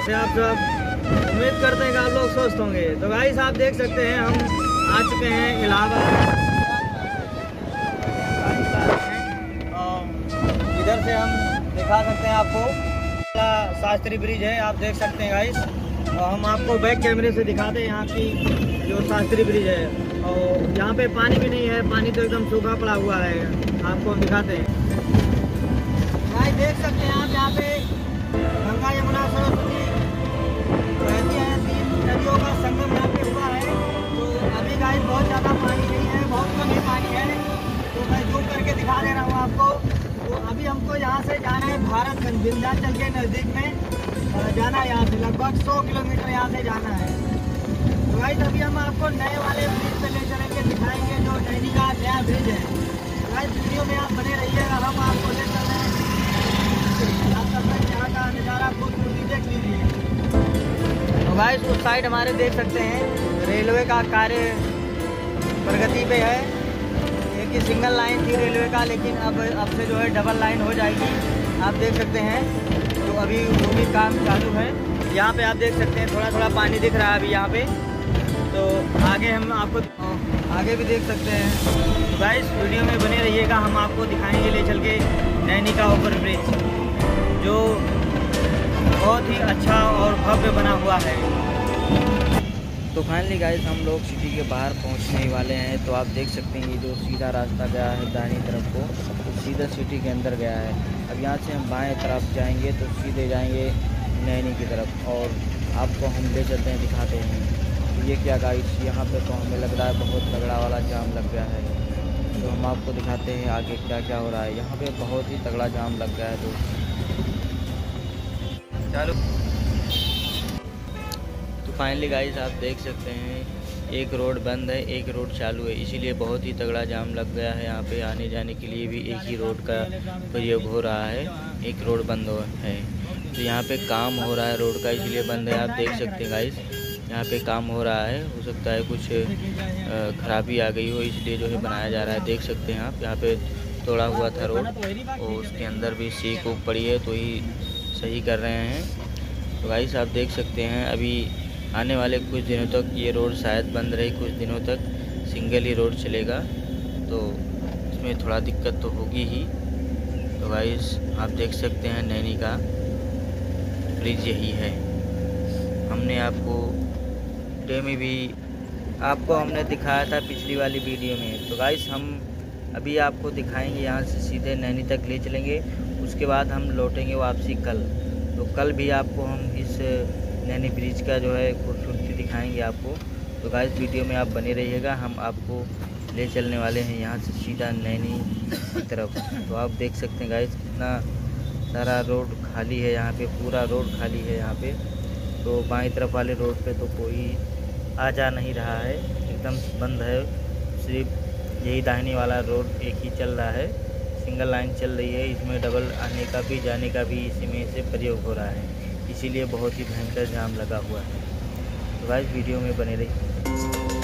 कैसे आप सब? उम्मीद करते हैं कि आप लोग स्वस्थ होंगे। तो गाइस आप देख सकते हैं हम आ चुके हैं इलाहाबाद। इधर से हम दिखा सकते हैं आपको शास्त्री ब्रिज है, आप देख सकते हैं गाइस। और हम आपको बैक कैमरे से दिखाते हैं यहाँ की जो शास्त्री ब्रिज है। और यहाँ पे पानी भी नहीं है, पानी तो एकदम सूखा पड़ा हुआ है। आपको हम दिखाते हैं गाइस, देख सकते हैं आप यहाँ पे गंगा यमुना सरस्वती बहती है, 3 नदियों का संगम यहाँ पे हुआ है। तो अभी गाइस बहुत ज़्यादा पानी नहीं है, बहुत कम ही पानी है। तो मैं जूम करके दिखा दे रहा हूँ आपको। तो अभी हमको यहाँ से जाना है भारतगंज, विंध्याचल के नज़दीक में जाना है। यहाँ से लगभग 100 किलोमीटर यहाँ से जाना है। तो गाइस अभी हम आपको नए वाले ब्रिज पे ले चलेंगे, दिखाएंगे जो नैनी का नया ब्रिज है। तो गाइस वीडियो में आप बने रहिएगा, हम आपको ले चल रहे हैं। आप सब यहाँ का नज़ारा खूबसूरती देख लीजिए। तो गाइस उस साइड हमारे देख सकते हैं रेलवे का कार्य प्रगति पे है। एक ही सिंगल लाइन थी रेलवे का, लेकिन अब से जो है डबल लाइन हो जाएगी, आप देख सकते हैं। तो अभी वो भी काम चालू है। यहाँ पे आप देख सकते हैं थोड़ा थोड़ा पानी दिख रहा है अभी यहाँ पे। तो आगे हम आपको आगे भी देख सकते हैं। तो गाइस वीडियो में बने रहिएगा, हम आपको दिखाएंगे ले चल के नैनी का ओवर ब्रिज, जो बहुत ही अच्छा और भव्य बना हुआ है। तो फाइनली गाइस हम लोग सिटी के बाहर पहुंचने वाले हैं। तो आप देख सकते हैं ये जो सीधा रास्ता गया है दाहिनी तरफ को, तो सीधा सिटी के अंदर गया है। अब यहाँ से हम बाएं तरफ जाएंगे तो सीधे जाएंगे नैनी की तरफ, और आपको हम ले चलते हैं, दिखाते हैं। तो ये क्या गाइस, यहाँ पे तो हमें लग रहा है बहुत तगड़ा वाला जाम लग गया है। तो हम आपको दिखाते हैं आगे क्या क्या हो रहा है। यहाँ पे बहुत ही तगड़ा जाम लग गया है। तो चलो, तो फाइनली गाइस आप देख सकते हैं एक रोड बंद है, एक रोड चालू है, इसीलिए बहुत ही तगड़ा जाम लग गया है। यहाँ पे आने जाने के लिए भी एक ही रोड का प्रयोग हो रहा है, एक रोड बंद है। तो यहाँ पे काम हो रहा है रोड का, इसलिए बंद है। आप देख सकते हैं गाइस यहाँ पे काम हो रहा है, हो सकता है कुछ खराबी आ गई हो, इसलिए जो है बनाया जा रहा है। देख सकते हैं आप यहाँ पे तोड़ा हुआ था रोड, और उसके अंदर भी सीख उख पड़ी है, तो ही सही कर रहे हैं। तो गाइस आप देख सकते हैं अभी आने वाले कुछ दिनों तक ये रोड शायद बंद रही, कुछ दिनों तक सिंगल ही रोड चलेगा। तो इसमें थोड़ा दिक्कत तो होगी ही। तो गाइस आप देख सकते हैं नैनी का ब्रिज यही है। हमने आपको में भी हमने दिखाया था पिछली वाली वीडियो में। तो गाइस हम अभी आपको दिखाएंगे, यहाँ से सीधे नैनी तक ले चलेंगे, उसके बाद हम लौटेंगे वापसी कल। तो कल भी आपको हम इस नैनी ब्रिज का जो है खूबसूरती दिखाएंगे आपको। तो गाइस वीडियो में आप बने रहिएगा, हम आपको ले चलने वाले हैं यहाँ से सीधा नैनी की तरफ। तो आप देख सकते हैं गाइस कितना सारा रोड खाली है, यहाँ पे पूरा रोड खाली है यहाँ पे। तो बाईं तरफ वाले रोड पे तो कोई आ जा नहीं रहा है, एकदम बंद है। सिर्फ यही दाहिनी वाला रोड एक ही चल रहा है, सिंगल लाइन चल रही है। इसमें डबल आने का भी जाने का भी इसी में से प्रयोग हो रहा है, इसीलिए बहुत ही भयंकर जाम लगा हुआ है। तो गाइस वीडियो में बने रहिए।